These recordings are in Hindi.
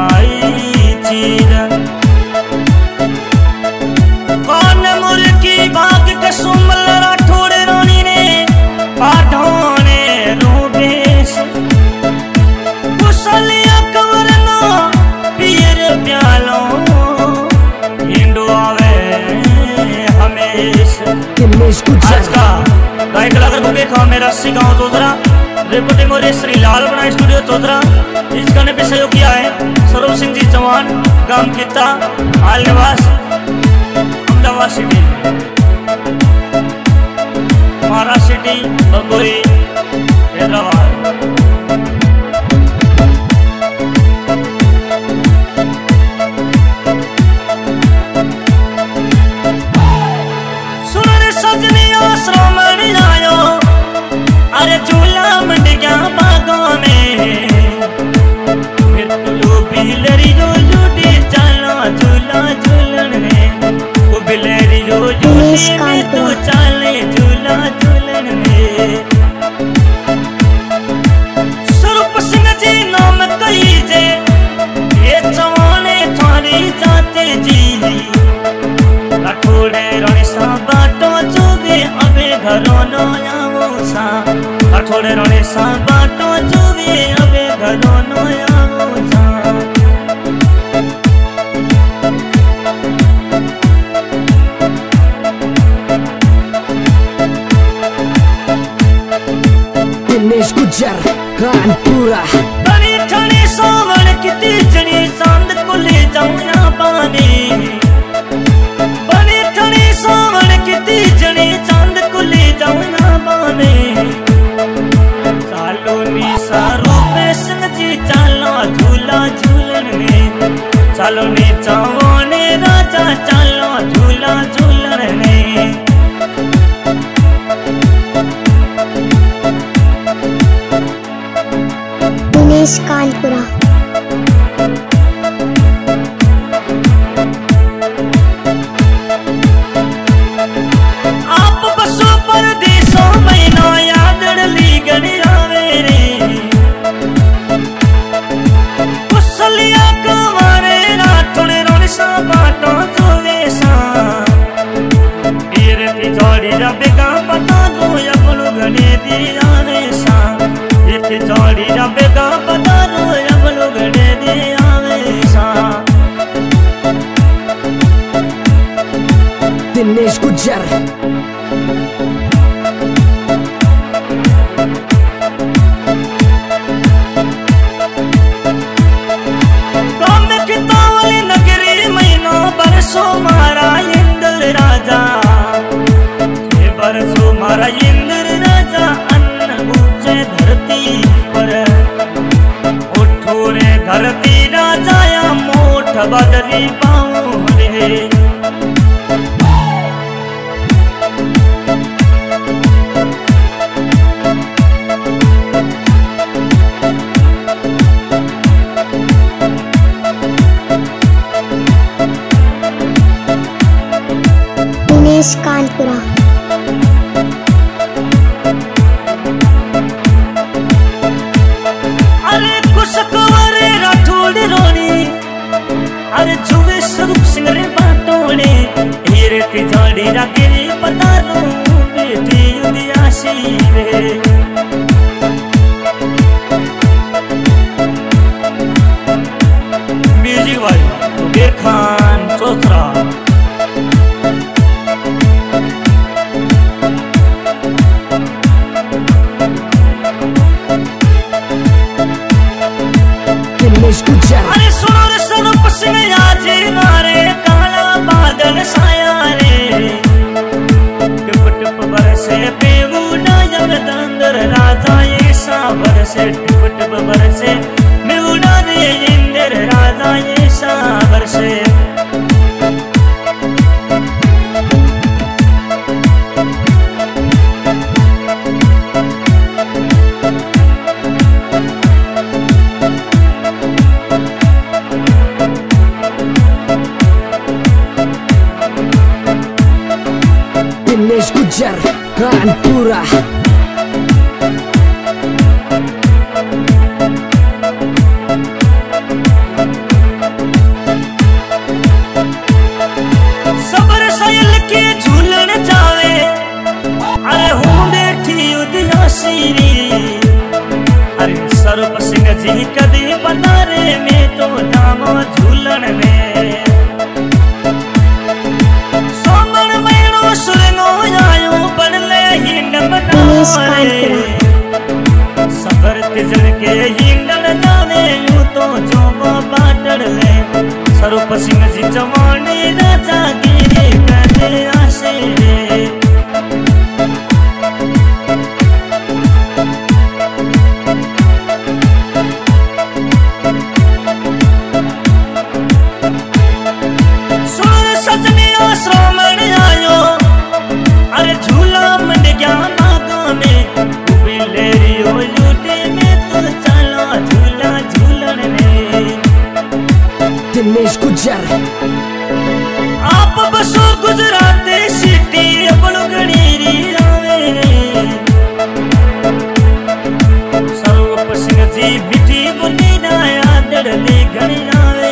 आई चीज कौन मुर्गी भाग कसुमल राठौड़ रानी ने पाठोने रूबेश कुशलिया कवरना पियर प्यालो हिंदू आवे हमेश आज का गायक कलाकार को देखा मेरा गाँव चौधरा रिपोर्टिंग और श्री लाल बना स्टूडियो चौधरा। इस गाने पे सहयोग किया है सरोज सिंह जी चौहान गांव किता हाल निवास अहमदाबाद सिटी महाराष्ट्र सिटी बंगोरी हैदराबाद। सुन सजनी आश्रम आयो अरे झूला मंड गया बागों में फिर तू बिलरी जो झूठी चलो झूला झूलन में वो बिलरी जो झूठी में तू चले झूला झूलन में। स्वरूप सिंह जी नाम कही जे ये चवाने थारी जाते जी राठौड़े रानी सा बाटो चुगे अबे घरों नो आवो सा राठौड़े रानी सा बाटो चुगे अबे घरों नो आवो सा। दिनेश गुज्जर कानपुरा बड़ी ठंडी सावन की तीजड़ी चांद को ले जाऊं या पानी बड़ी ठंडी सावन की तीजड़ी चांद को ले जाऊं या पानी। चालो निशा रूपे सिंह जी चालो झूला झूलन में चालो नी चावने राजा चालो झूला झूलन में। दिनेश कानपुरा आप बसो परदेसों महीना याद ली गणिया मेरे कुशलिया कमारे राठौड़ रानी सा बाटो चुगे सा पीर की जोड़ी रब का पता दो अपनो गणे दी जाने सा इतनी जोड़ी रब का पता दो अपनो गणे दी आवे सा। दिनेश गुज्जर मारा इंद्र राजा ये बरसो मारा इंद्र राजा अन्न पूछे धरती पर उठो रे धरती राजा या मोठ बदली पाऊं रे। दिनेश कानपुरा अरे कुशकवरे राठौड़ रानी अरे जुगे स्वरूप सिंह रे बाटोड़े हीरे की झाड़ी राके पता लो बेटी उदियासी रे। म्यूजिक वाली बेर खान चौथरा दिनेश गुज्जर अरे सुनो रे स्वरूप सिंह आज मारे काला बादल साया रे टुप टुप बरसे बेगुना जगदंदर राजा ये सा बरसे टुप टुप बरसे बेगुना रे इंद्र राजा ये सा बरसे। दिनेश गुज्जर कानपुरा झूलन में सोमन महीनो सुरनो आयो बनले ही नमनाए सबर तिजन के हिंडन जाने यूं तो जो बाटड़ ले स्वरूप सिंह जी जवानी राजा गिरी करे आशे सुन सजनिया श्रावण आयो अरे झूला मंड गया नागा में बिलेरियो लूटे में तो चला झूला झूलन में दिनेश गुज्जर आप बसो गुजरात सिटी अपनो गणेरी आवे स्वरूप सिंह जी मिठी बुनी नाया दड़ले गणी आवे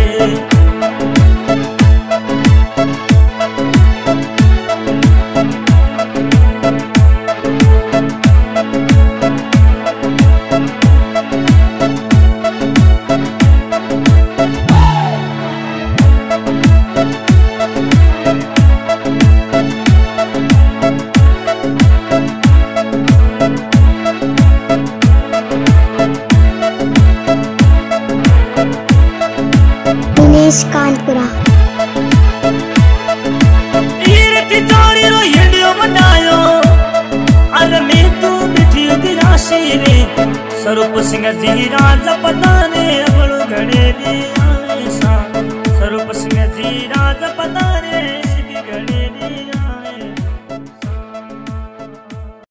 दिनेश कानपुरा ईरती जोड़ी रो हिडियो मनायो अरे मैं तू मिठी गिरासी रे स्वरूप सिंह जी राजा पताने अपनो गणेरी आवे सा स्वरूप सिंह जी राजा पताने गणेरी